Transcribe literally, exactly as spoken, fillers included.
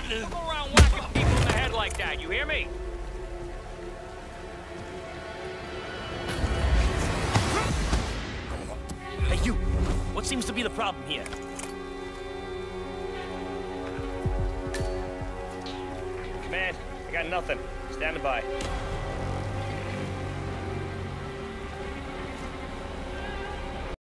Don't go around whacking people in the head like that, you hear me? Hey, you! What seems to be the problem here? Command, I got nothing. Standing by.